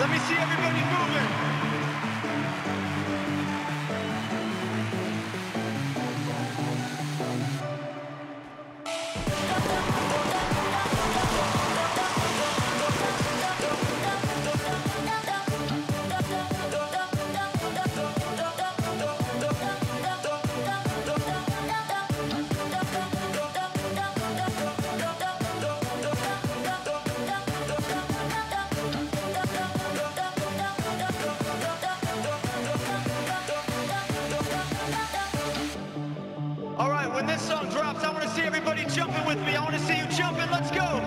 Let me see everybody moving. When this song drops, I want to see everybody jumping with me. I want to see you jumping. Let's go.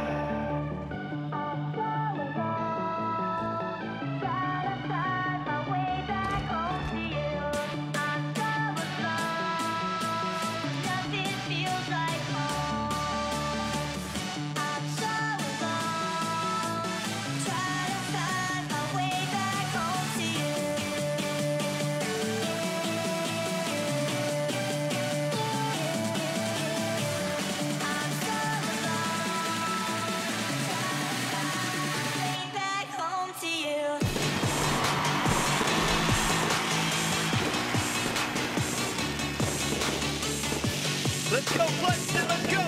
Let's go, Pleasent, let's go!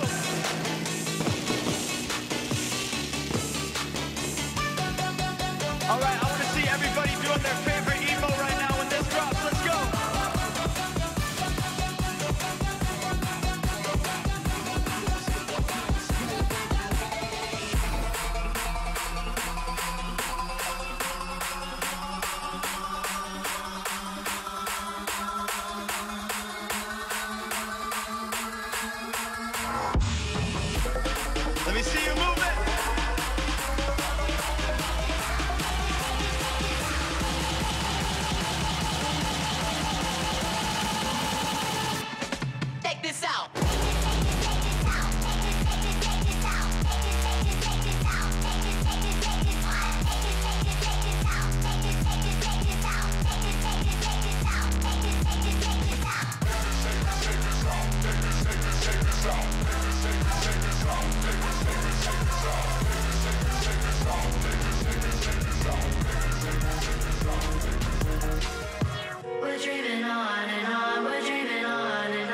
Alright, I want to see everybody doing their favorite emo right now when this drops. Let's go! Let me see you move it. Check this out. We're dreaming on and on, we're dreaming on and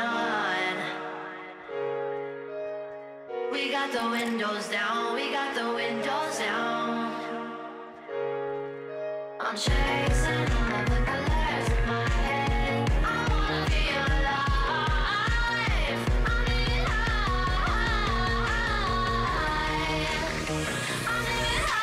on. We got the windows down, we got the windows down. I'm chasing all of the colors in my head. I wanna feel alive. I'm living high. I'm living high.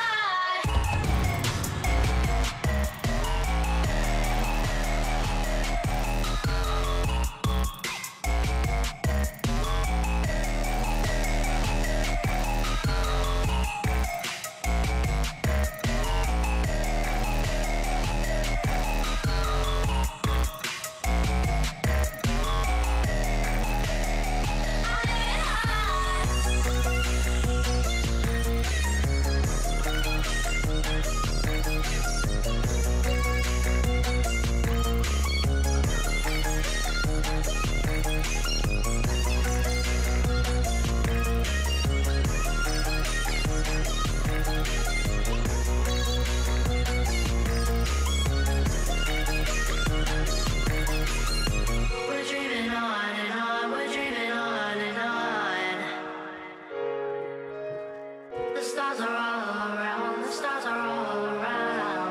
The stars are all around, the stars are all around.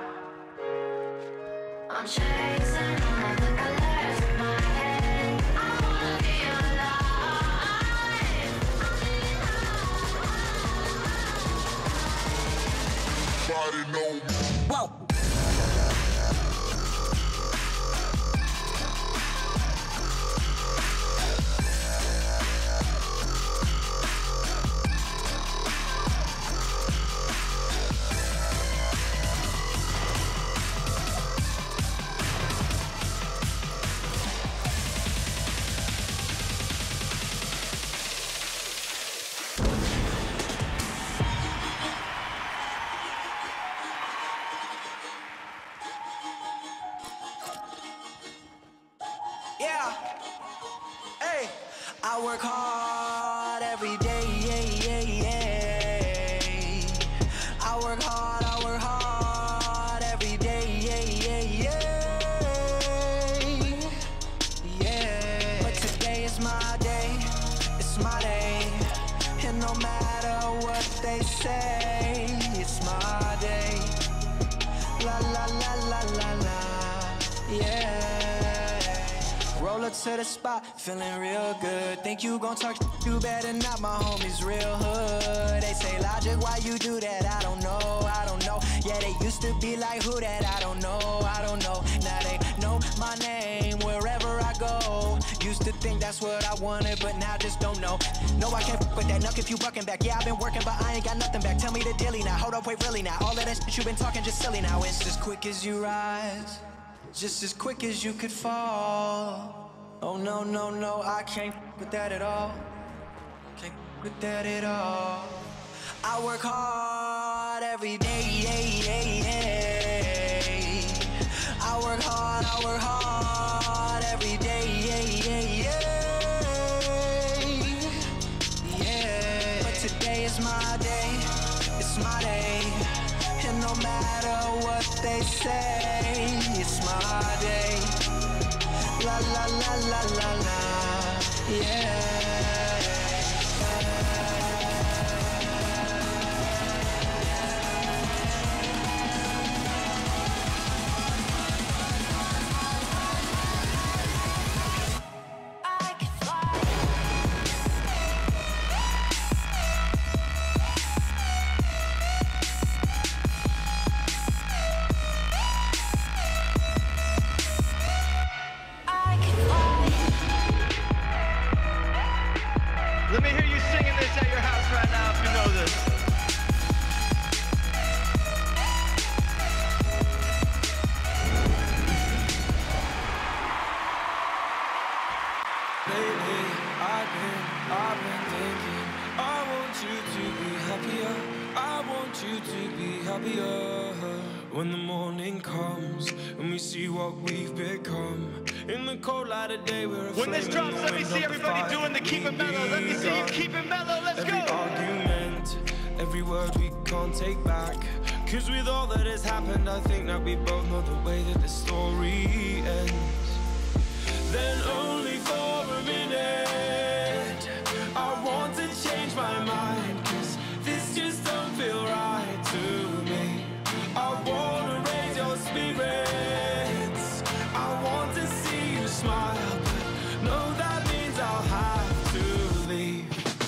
I'm chasing all of the colors in my head. I wanna be alive. I'm living high. Body know. Whoa. no matter what they say, it's my day. La la la la la la, yeah. Roll up to the spot, feeling real good. Think you gon' talk, you better not, my homies real hood. They say, Logic, why you do that? I don't know, I don't know. Yeah, they used to be like, who that? I don't know, I don't know. Now they know my name wherever I go. Used to think that's what I wanted, but now just don't know. No, I can't f with that, nuck if you bucking back. Yeah, I've been working, but I ain't got nothing back. Tell me the dilly now, hold up, wait, really now. All of that shit you been talking just silly now. It's as quick as you rise, just as quick as you could fall. Oh no, no, no, I can't f with that at all. Can't f with that at all. I work hard every day, I work hard every day, yeah. But today is my day, it's my day. And no matter what they say, it's my day. La la la la la la, yeah. Let me hear you singing this at your house right now if you know this. Lately, I've been thinking, I want you to be happier. I want you to be happier. When the morning comes and we see what we've become. In the cold light of day, we're a When this drops, let me see everybody doing the keep it mellow. Let me see you keep it mellow. Let's go. Every argument, every word we can't take back. Cause with all that has happened, I think that we both know the way that the story ends. Then only for a minute, I want to change my mind. Cause this just don't feel right to me. I wanna raise your spirits, I want to see you smile, but no, that means I'll have to leave.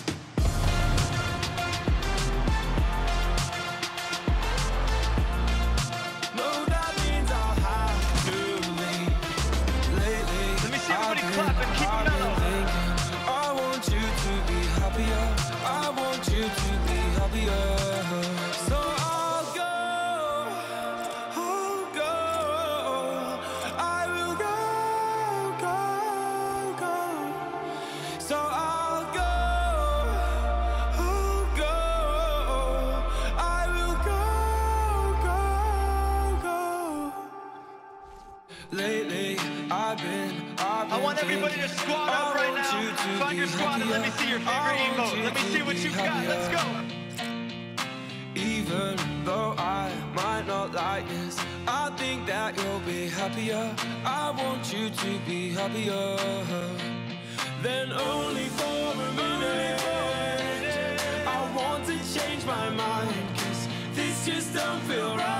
No, that means I'll have to leave. Lately, Let me see everybody clapping, keep it mellow. I want you to be happier, I want you to be happier. So I'll go, I will go. So I'll go, I will go. Lately, I want everybody to squat up right now. Find your squat and let me see your favorite emote. Let me see what you've got. Let's go. Even though I might not like this, I think that you'll be happier. I want you to be happier. Then only for a minute, I want to change my mind. Cause this just don't feel right.